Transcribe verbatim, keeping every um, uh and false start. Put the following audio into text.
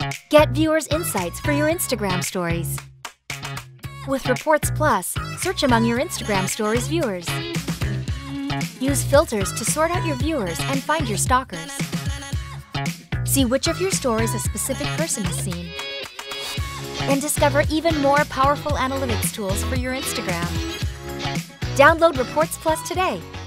Get viewers' insights for your Instagram stories. With Reports Plus, search among your Instagram stories' viewers. Use filters to sort out your viewers and find your stalkers. See which of your stories a specific person has seen. And discover even more powerful analytics tools for your Instagram. Download Reports Plus today